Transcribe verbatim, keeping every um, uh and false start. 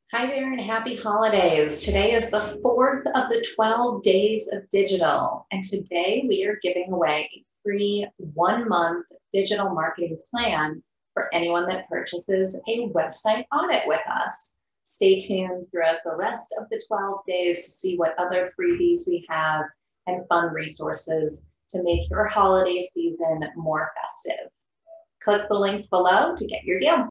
Hi there and happy holidays. Today is the fourth of the twelve days of digital. And today we are giving away a free one month digital marketing plan for anyone that purchases a website audit with us. Stay tuned throughout the rest of the twelve days to see what other freebies we have and fun resources to make your holiday season more festive. Click the link below to get your deal.